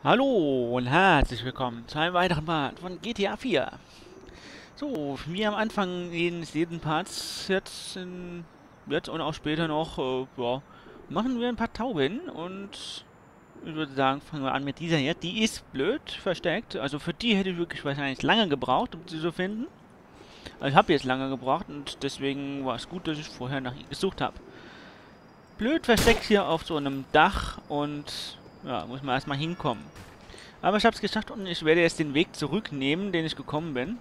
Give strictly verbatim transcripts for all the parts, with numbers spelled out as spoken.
Hallo und herzlich willkommen zu einem weiteren Part von G T A vier. So, wie am Anfang jedes jeden Parts jetzt, in, jetzt und auch später noch, äh, ja, machen wir ein paar Tauben und ich würde sagen, fangen wir an mit dieser hier. Die ist blöd versteckt, also für die hätte ich wirklich wahrscheinlich lange gebraucht, um sie zu finden. Also ich habe jetzt lange gebraucht und deswegen war es gut, dass ich vorher nach ihr gesucht habe. Blöd versteckt hier auf so einem Dach und ja, muss man erstmal hinkommen. Aber ich habe es geschafft und ich werde jetzt den Weg zurücknehmen, den ich gekommen bin.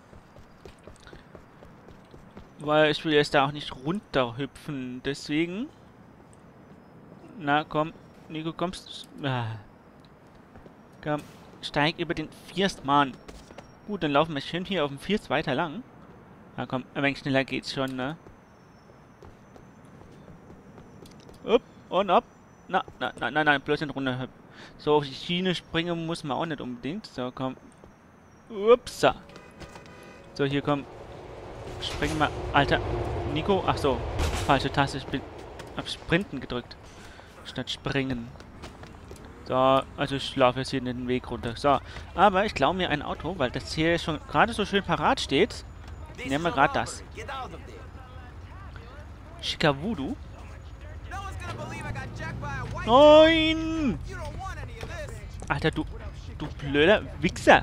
Weil ich will jetzt da auch nicht runterhüpfen. Deswegen... Na komm, Nico, kommst... Ah. Komm, steig über den First, Mann. Gut, dann laufen wir schön hier auf dem First weiter lang. Na komm, ein wenig schneller geht's schon, ne? Upp und ab. Na, na, na, nein, nein, bloß nicht runterhüpfen. So, auf die Schiene springen muss man auch nicht unbedingt. So, komm. Upsa. So, hier komm. Springen wir. Alter. Nico. Ach so. Falsche Taste. Ich bin. Hab Sprinten gedrückt. Statt springen. So, also ich laufe jetzt hier den Weg runter. So. Aber ich glaube mir ein Auto, weil das hier schon gerade so schön parat steht. Nehmen wir gerade das. Shikawudu. Nein! Alter, du. Du blöder Wichser.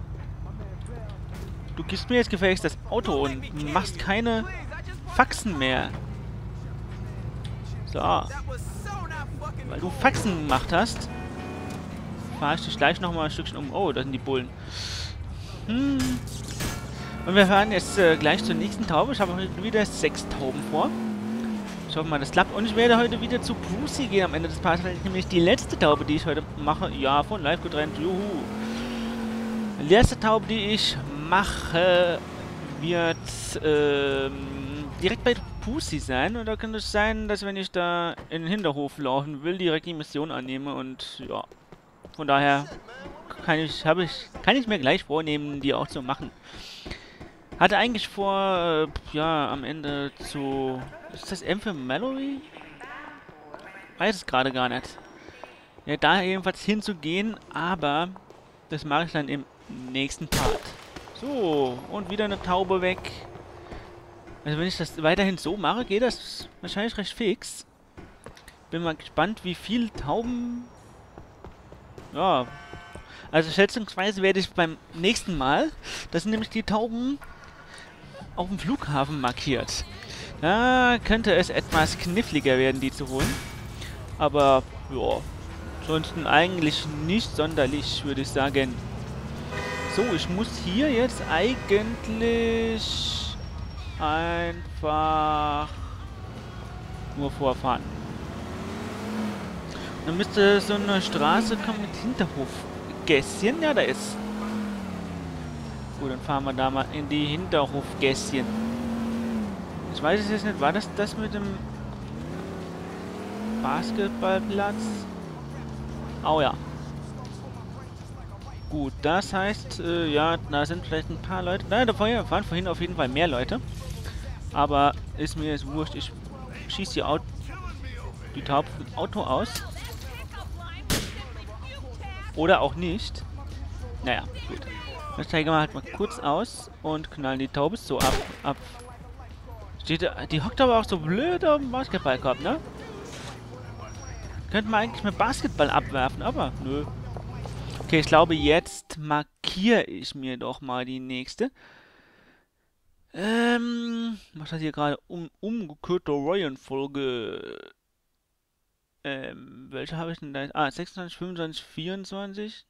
Du gibst mir jetzt gefälligst das Auto und machst keine Faxen mehr. So. Weil du Faxen gemacht hast, fahre ich dich gleich nochmal ein Stückchen um. Oh, da sind die Bullen. Hm. Und wir fahren jetzt äh, gleich zur nächsten Taube. Ich habe heute wieder sechs Tauben vor. Ich hoffe mal, das klappt. Und ich werde heute wieder zu Brucey gehen am Ende des Parts, weil ich nämlich die letzte Taube, die ich heute mache, ja, von live getrennt. Juhu. Die letzte Taube, die ich mache, wird ähm, direkt bei Brucey sein. Und da könnte es sein, dass wenn ich da in den Hinterhof laufen will, direkt die Mission annehme. Und ja, von daher kann ich, habe ich, kann ich mir gleich vornehmen, die auch zu machen. Hatte eigentlich vor, äh, ja, am Ende zu... Ist das M für Mallory? Weiß es gerade gar nicht. Ja, da jedenfalls hinzugehen, aber das mache ich dann im nächsten Part. So, und wieder eine Taube weg. Also wenn ich das weiterhin so mache, geht das wahrscheinlich recht fix. Bin mal gespannt, wie viele Tauben... Ja, also schätzungsweise werde ich beim nächsten Mal, das sind nämlich die Tauben auf dem Flughafen markiert. Da könnte es etwas kniffliger werden, die zu holen. Aber, ja, ansonsten eigentlich nicht sonderlich, würde ich sagen. So, ich muss hier jetzt eigentlich einfach nur vorfahren. Dann müsste so eine Straße kommen mit Hinterhofgässchen. Ja, da ist. Gut, dann fahren wir da mal in die Hinterhofgässchen. Ich weiß es jetzt nicht, war das das mit dem Basketballplatz? Oh ja. Gut, das heißt, äh, ja, da sind vielleicht ein paar Leute. Nein, da waren vorhin auf jeden Fall mehr Leute. Aber ist mir jetzt wurscht, ich schieße die, Auto, die Taube vom Auto aus. Oder auch nicht. Naja, gut. Dann steigen wir halt mal kurz aus und knallen die Taube so ab. ab. Steht, die hockt aber auch so blöd auf dem Basketballkorb, ne? Könnte man eigentlich mit Basketball abwerfen, aber nö. Okay, ich glaube, jetzt markiere ich mir doch mal die nächste. Ähm, was hat hier gerade um, umgekehrte Reihenfolge? Ähm, welche habe ich denn da? Ah, sechsundzwanzig, fünfundzwanzig, vierundzwanzig.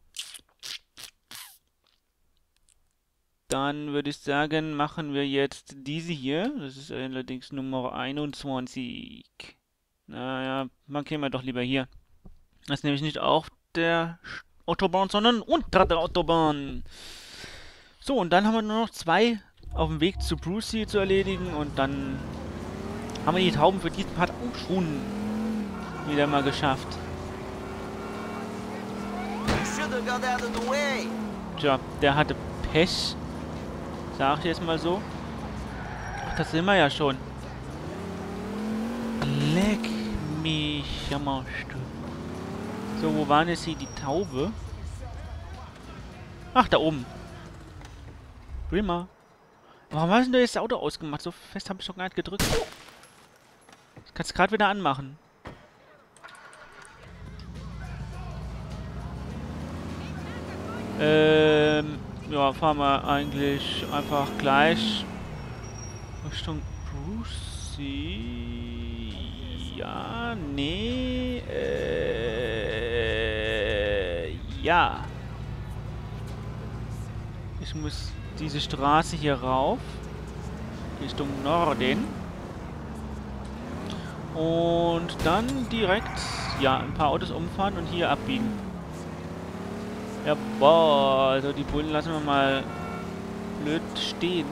Dann würde ich sagen, machen wir jetzt diese hier. Das ist allerdings Nummer einundzwanzig. Naja, markieren wir doch lieber hier. Das ist nämlich nicht auf der Autobahn, sondern unter der Autobahn. So, und dann haben wir nur noch zwei auf dem Weg zu Brucey zu erledigen. Und dann haben wir die Tauben für diesen Part auch schon wieder mal geschafft. Tja, der hatte Pech. Sag ich jetzt mal so. Ach, das sind wir ja schon. Leck mich am Arsch. So, wo war denn jetzt hier die Taube? Ach, da oben. Prima. Warum hast du denn jetzt das Auto ausgemacht? So fest habe ich doch gar nicht gedrückt. Das kannst du gerade wieder anmachen. Ähm, ja, fahren wir eigentlich einfach gleich Richtung Brucey. Ja, nee, äh, ja. Ich muss diese Straße hier rauf. Richtung Norden. Und dann direkt, ja, ein paar Autos umfahren und hier abbiegen. Ja, boah, also die Bullen lassen wir mal blöd stehen.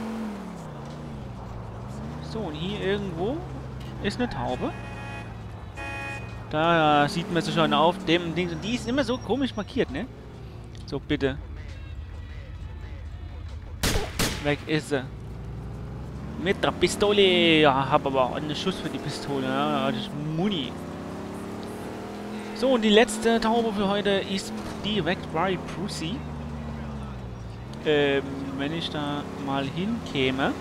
So, und hier irgendwo ist eine Taube. Da sieht man sie schon auf dem Ding. Die ist immer so komisch markiert, ne? So, bitte. Weg ist sie. Mit der Pistole. Ja, hab aber auch einen Schuss für die Pistole. Ja, das ist Muni. So, und die letzte Taube für heute ist direkt bei Brucey. Ähm, wenn ich da mal hinkäme.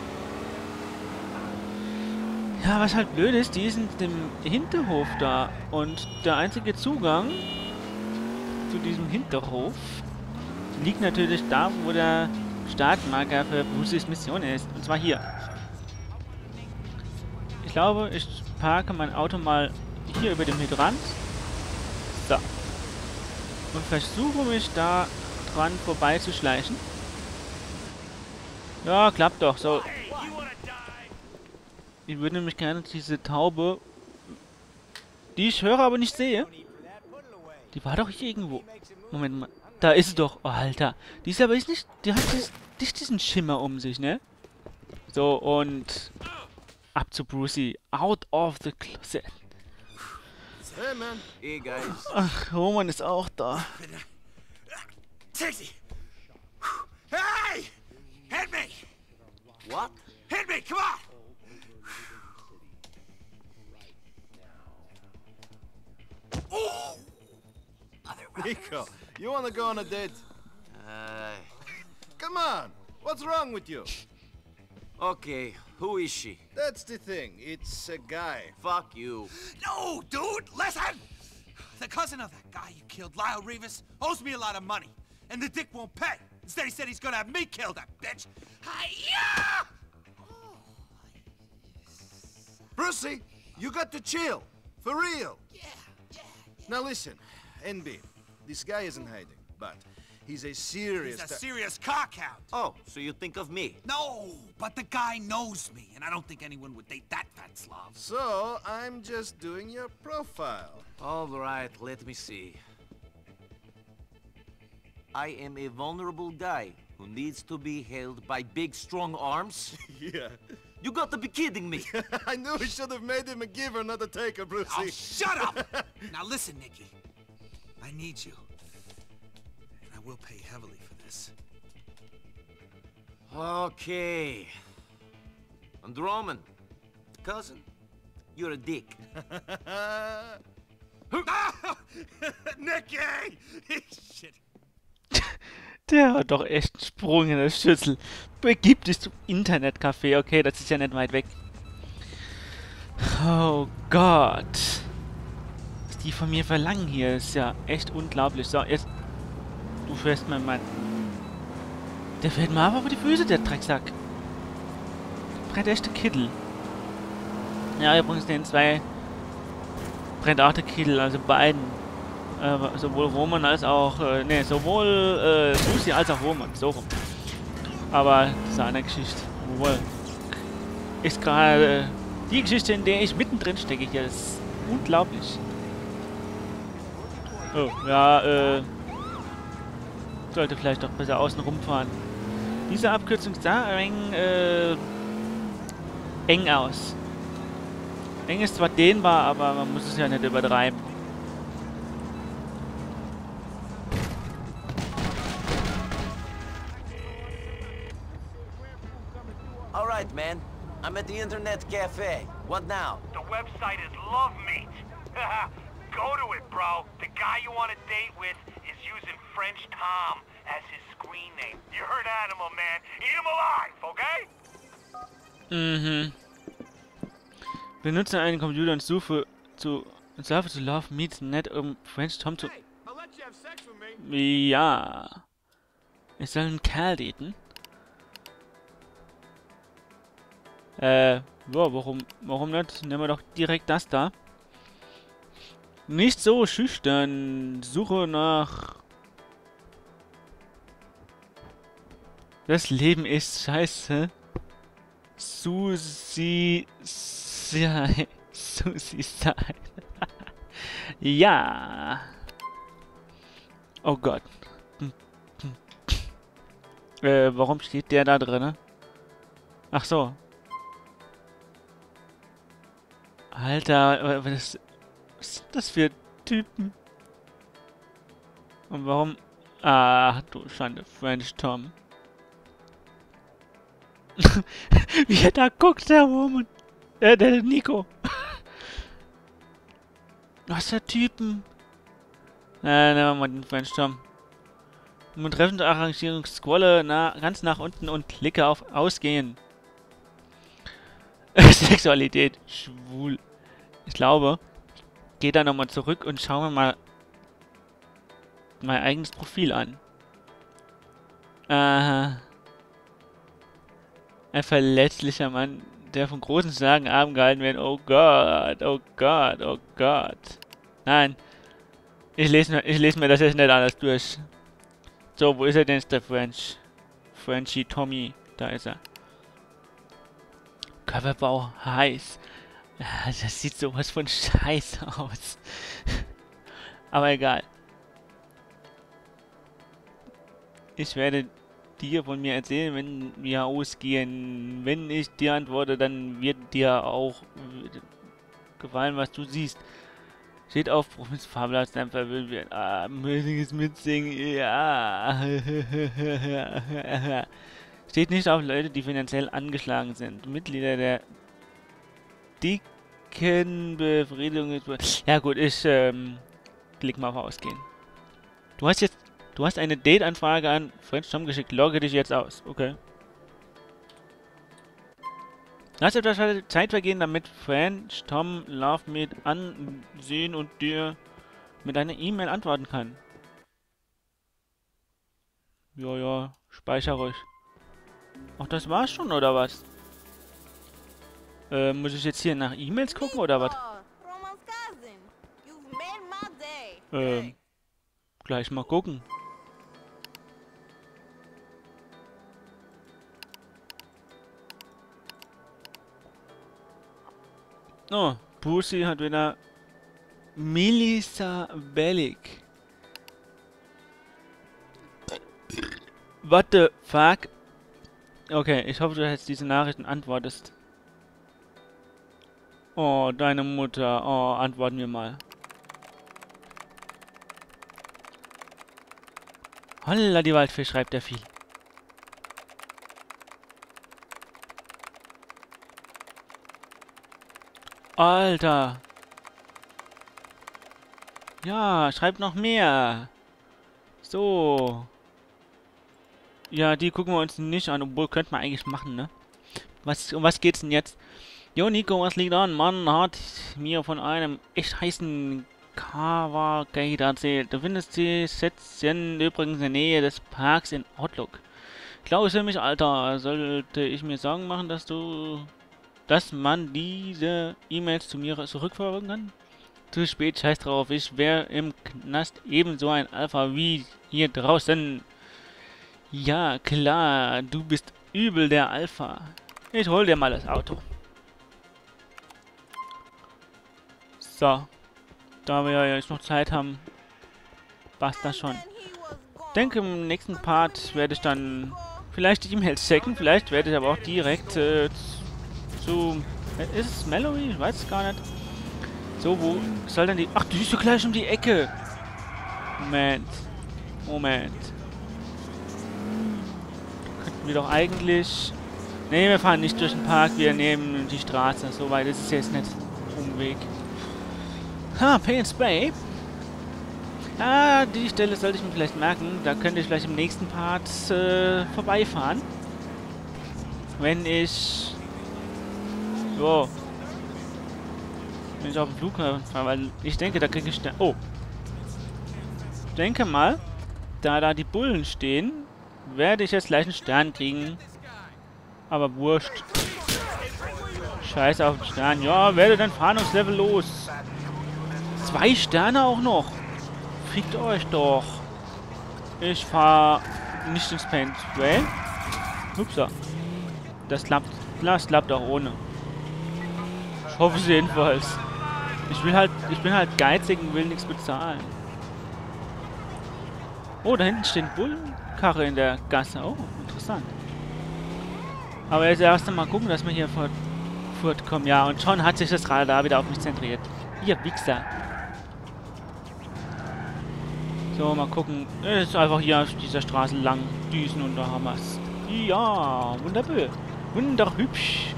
Ja, was halt blöd ist, die ist in dem Hinterhof da. Und der einzige Zugang zu diesem Hinterhof liegt natürlich da, wo der Startmarker für Bruceys Mission ist. Und zwar hier. Ich glaube, ich parke mein Auto mal hier über dem Hydrant. So. Und versuche mich da dran vorbeizuschleichen. Ja, klappt doch. So. Ich würde nämlich gerne diese Taube, die ich höre, aber nicht sehe. Die war doch hier irgendwo. Moment mal. Da ist sie doch. Oh, Alter. Die ist aber nicht... Die hat nicht diesen Schimmer um sich, ne? So, und... Ab zu Brucey. Out of the closet. Hey, man. Hey, guys. Ach, Roman ist auch da. Taxi! Hey! Hit me! What? Hit me! Come on! Oh! Nico, you wanna go on a date? Uh... Come on! What's wrong with you? Okay, who is she? That's the thing. It's a guy. Fuck you. No, dude! Listen! The cousin of that guy you killed, Lyle Rivas, owes me a lot of money. And the dick won't pay. Instead, he said he's gonna have me kill that bitch. Hi-ya! Brucey, you got to chill. For real. Yeah, yeah, yeah. Now listen, N B, this guy isn't hiding, but he's a serious... He's a serious cockhound. Oh, so you think of me? No, but the guy knows me, and I don't think anyone would date that fat slob. So, I'm just doing your profile. All right, let me see. I am a vulnerable guy who needs to be held by big, strong arms. Yeah. You got to be kidding me. I knew we should have made him a giver, not a taker, Brucey. Oh, shut up! Now listen, Nicky. I need you. And I will pay heavily for this. Okay. And Roman, cousin, you're a dick. Nicky! Shit. Der hat doch echt einen Sprung in der Schüssel. Begib dich zum Internetcafé. Okay, das ist ja nicht weit weg. Oh Gott. Was die von mir verlangen hier, ist ja echt unglaublich. So, jetzt... Du fährst mein Mann. Der fährt mir aber auf die Füße, der Drecksack. Brennt echte Kittel. Ja, übrigens den zwei... Brennt auch der Kittel, also beiden. Äh, sowohl Roman als auch, äh, ne, sowohl äh, Brucey als auch Roman, so rum. Aber das ist eine andere Geschichte. Wohl. Ist gerade äh, die Geschichte, in der ich mittendrin stecke hier. Das ist unglaublich. Oh, ja, äh. Sollte vielleicht doch besser außen rumfahren. Diese Abkürzung sah eng, äh, eng aus. Eng ist zwar dehnbar, aber man muss es ja nicht übertreiben. All right, man. I'm at the internet cafe. What now? The website is Love Meat. Go to it, bro. The guy you want to date with is using French Tom as his screen name. You heard Animal Man. Eat him alive, okay? Mhm. Benutze einen Computer und suche zu und surfe zu Love Meets Net, um French Tom zu... Hey, I'll let you have sex with me. Ja. Ich soll einen Kerl daten? Äh, ja, warum, warum nicht? Nehmen wir doch direkt das da. Nicht so schüchtern. Suche nach... Das Leben ist scheiße. Susi... Sei... Susi sei... Ja. Oh Gott. Äh, warum steht der da drin? Ach so. Alter, was ist das für Typen? Und warum... Ach du Schande, French Tom. Wie er da guckt, der Roman. Äh, der Nico. Was für Typen? Äh, nehmen wir mal den French Tom. Mit treffender Arrangierung scrolle na, ganz nach unten und klicke auf Ausgehen. Sexualität. Schwul. Ich glaube, ich gehe da nochmal zurück und schaue mir mal mein eigenes Profil an. Aha. Ein verletzlicher Mann, der von großen Sagen arm gehalten wird. Oh Gott, oh Gott, oh Gott. Nein. Ich lese mir, ich lese mir das jetzt nicht alles durch. So, wo ist er denn, der French? Frenchy Tommy. Da ist er. Körperbau heiß. Das sieht sowas von scheiße aus. Aber egal. Ich werde dir von mir erzählen, wenn wir ausgehen. Wenn ich dir antworte, dann wird dir auch gefallen, was du siehst. Steht auf Profis Fabelhaft, dann verwöhnt wird. Ah, mögliches Mitsingen. Ja. Steht nicht auf Leute, die finanziell angeschlagen sind. Mitglieder der dicken Befriedigung. Ja gut, ich ähm, klick mal auf Ausgehen. Du hast jetzt, du hast eine Date-Anfrage an French Tom geschickt. Logge dich jetzt aus. Okay. Lass etwas Zeit vergehen, damit French Tom Love Meet ansehen und dir mit einer E-Mail antworten kann. Ja, ja, speicher ruhig. Ach, das war's schon, oder was? Äh, muss ich jetzt hier nach E-Mails gucken, oder was? Ähm, gleich mal gucken. Oh, Pussy hat wieder Melissa Bellic. What the fuck? Okay, ich hoffe, du jetzt diese Nachrichten antwortest. Oh, deine Mutter. Oh, antworten wir mal. Holla, die Waldfee, schreibt er viel. Alter. Ja, schreibt noch mehr. So. Ja, die gucken wir uns nicht an, obwohl könnte man eigentlich machen, ne? Was, um was geht's denn jetzt? Jo, Nico, was liegt an? Man hat mir von einem echt heißen Cavalcade erzählt. Du findest die Sätzchen übrigens in der Nähe des Parks in Outlook. Glaube mich, Alter, sollte ich mir Sorgen machen, dass du... dass man diese E-Mails zu mir zurückverfolgen kann? Zu spät, scheiß drauf. Ich wäre im Knast ebenso ein Alpha wie hier draußen. Ja, klar, du bist übel der Alpha. Ich hol dir mal das Auto. So. Da wir ja jetzt noch Zeit haben, passt das schon. Ich denke, im nächsten Part werde ich dann vielleicht die E-Mails checken. Vielleicht werde ich aber auch direkt äh, zu... Ist es Mallory? Ich weiß es gar nicht. So, wo soll denn die... Ach, die ist doch gleich um die Ecke. Moment. Moment. Könnten wir doch eigentlich... Ne, wir fahren nicht durch den Park, wir nehmen die Straße. So weit ist es jetzt nicht. Umweg. Ha, Pay and Spay. Ah, die Stelle sollte ich mir vielleicht merken. Da könnte ich vielleicht im nächsten Part äh, vorbeifahren. Wenn ich... So. Wenn ich auf den Flughafen fahre, weil ich denke, da kriege ich... Stern oh. Ich denke mal, da da die Bullen stehen, werde ich jetzt gleich einen Stern kriegen. Aber wurscht. Scheiße auf den Stern. Ja, werde dann Fahndungslevel los. Zwei Sterne auch noch. Fickt euch doch. Ich fahre nicht ins Paintway. Upsa. Das klappt. Das klappt auch ohne. Ich hoffe es jedenfalls. Ich will halt, ich bin halt geizig und will nichts bezahlen. Oh, da hinten steht eine Bullenkarre in der Gasse. Oh, interessant. Aber jetzt erst einmal gucken, dass wir hier fort, fortkommen. Ja, und schon hat sich das Radar wieder auf mich zentriert. Ihr Wichser. So, mal gucken. Es ist einfach hier auf dieser Straße lang düsen und da haben wir's. Ja, wunderbar. Wunderhübsch.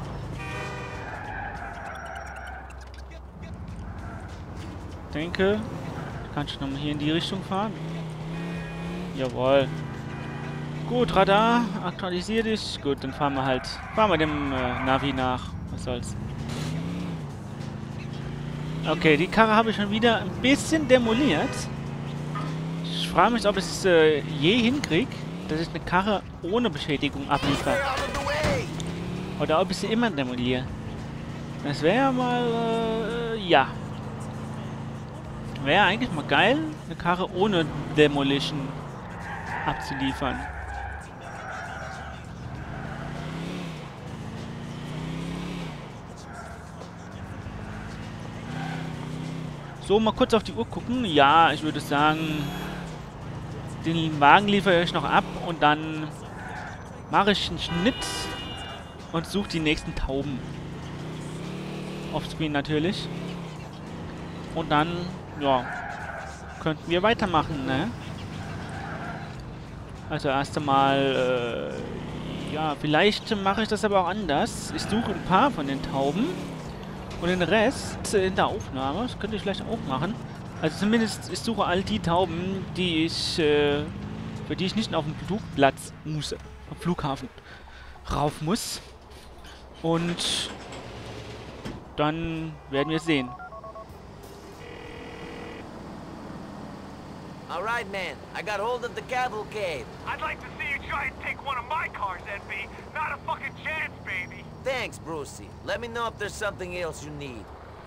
Ich denke, kann ich nochmal hier in die Richtung fahren. Jawohl. Gut, Radar, aktualisier dich. Gut, dann fahren wir halt. Fahren wir dem äh, Navi nach. Was soll's. Okay, die Karre habe ich schon wieder ein bisschen demoliert. Ich frage mich, ob ich es äh, je hinkriege, dass ich eine Karre ohne Beschädigung abliefere. Oder ob ich sie immer demoliere. Das wäre mal, äh, ja. Wäre eigentlich mal geil, eine Karre ohne Demolition abzuliefern. So, mal kurz auf die Uhr gucken. Ja, ich würde sagen, den Wagen liefere ich noch ab und dann mache ich einen Schnitt und suche die nächsten Tauben. Offscreen natürlich. Und dann, ja, könnten wir weitermachen, ne? Also erst einmal, äh, ja, vielleicht mache ich das aber auch anders. Ich suche ein paar von den Tauben und den Rest in der Aufnahme. Das könnte ich vielleicht auch machen. Also zumindest, ich suche all die Tauben, die ich, äh, für die ich nicht auf dem Flugplatz muss, am Flughafen rauf muss. Und dann werden wir sehen. All right, man. I got hold of the cavalcade. I'd like to see you try and take one of my cars, N B. Not a fucking chance, baby. Thanks, Brucey. Let me know if there's something else you need.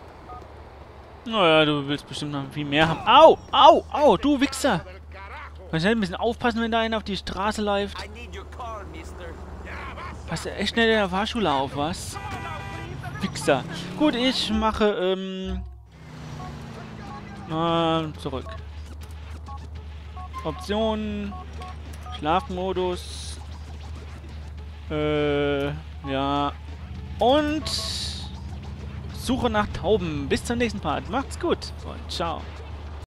Naja, du willst bestimmt noch viel mehr haben. Au! Au! Au! Du Wichser! Kannst du ein bisschen aufpassen, wenn da einer auf die Straße läuft? I need your car, mister. Passt du echt schnell in der Fahrschule auf, was? Wichser. Gut, ich mache, ähm... äh, zurück. Optionen. Schlafmodus. Äh, ja. Und Suche nach Tauben. Bis zum nächsten Part. Macht's gut und ciao.